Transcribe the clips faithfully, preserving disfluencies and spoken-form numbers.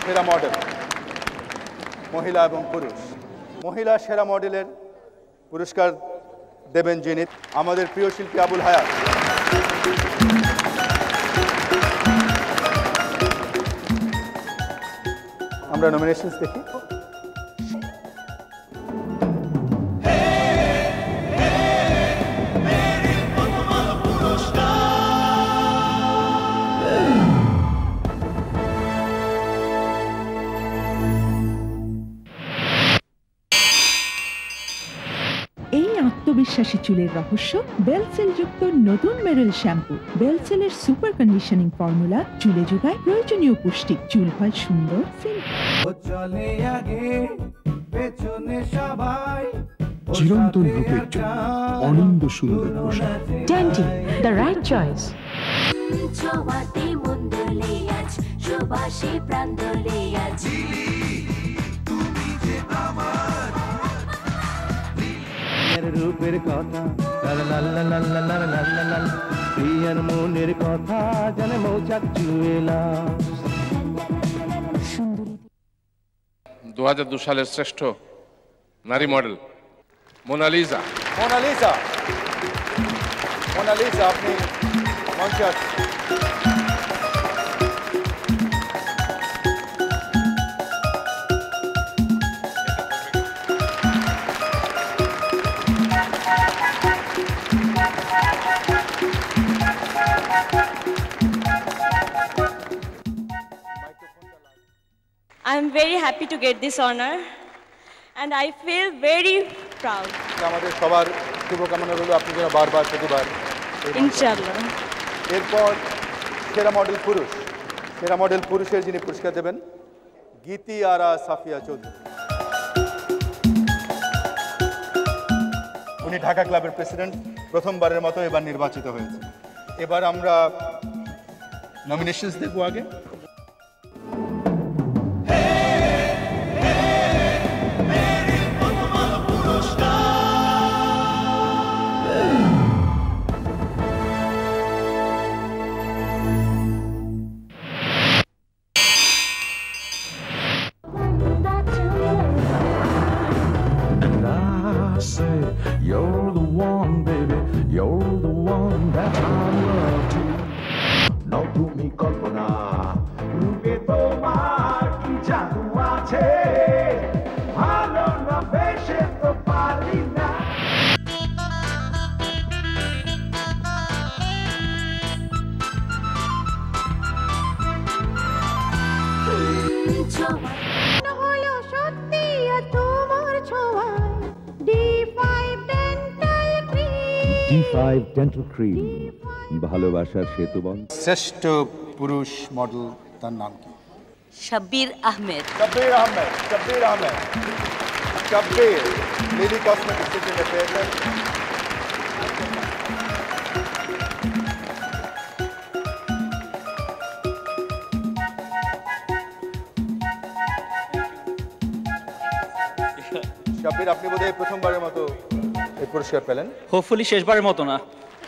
সেরা মডেল মহিলা এবং পুরুষ। মহিলা সেরা মডেলের পুরস্কার দেবেন যিনি, আমাদের প্রিয় শিল্পী আবুল হায়াত। আমরা নমিনেশনস দেখি। আত্মবিশ্বাসী চুলের রহস্য বেলসেল যুক্ত নতুন মেরিল শ্যাম্পু। বেলসেলের সুপার কন্ডিশনিং ফর্মুলা চুলে যোগায় প্রয়োজনীয় পুষ্টি, চুল হয় সুন্দর চিরন্তন রূপের জন্য অনন্ত সুন্দর পোশাক। Dainty, the right choice. ছোঁয়াতে মন দোলে আজ, সুবাসে প্রাণ দোলে আজ। রূপের কথা প্রিয়ার মনের কথা জানে মৌচাক জুয়েলা। দু হাজার দু সালের শ্রেষ্ঠ নারী মডেল মোনালিসা। মোনালিসা, মোনালিসা আপনি মঞ্চে আসুন। I'm very happy to get this honor and I feel very proud. আমাদের সবার শুভকামনা রইল আপনি যেন বারবার প্রতিবার। ইনশাআল্লাহ। এরপর সেরা মডেল পুরুষ, সেরা মডেল পুরুষের যিনি পুরস্কার দেবেন গীতি আরা সাফিয়া চৌধুরী। উনি ঢাকা ক্লাবের প্রেসিডেন্ট, প্রথমবারের মতো এবার নির্বাচিত হয়েছে। এবার আমরা নমিনেশনস দেখবো আগে। You're the one, baby, you're the one that I love to. No তুমি কল্পনা রূপে তোমার কি জাদু আছে, ভালো না বেশে তো পারি না। হলো সত্যি তোমার ছোঁয়ায় D five dental cream. D five dental cream, ভালোবাসার সেতুবন্ধন। শ্রেষ্ঠ পুরুষ মডেল তার নাম কি? শাব্বির আহমেদ। শাব্বির আহমেদ, শাব্বির আহমেদ, শাব্বির লিলি কসমেটিক্স থেকে পেয়েছেন। শাব্বির, আপনি বোধহয় প্রথমবারের মতো এই পুরস্কার পেলেন। হোপফুলি শেষবারের মতো না,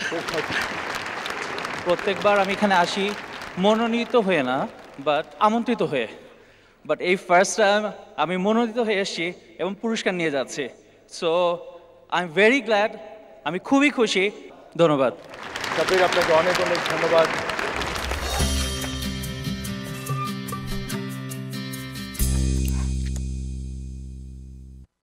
প্রত্যেকবার আমি এখানে আসি মনোনীত হয়ে না, বাট আমন্ত্রিত হয়ে। বাট এই ফার্স্ট টাইম আমি মনোনীত হয়ে এসেছি এবং পুরস্কার নিয়ে যাচ্ছি। So I am very glad, আমি খুবই খুশি। ধন্যবাদ শাব্বির, আপনাকে অনেক অনেক ধন্যবাদ।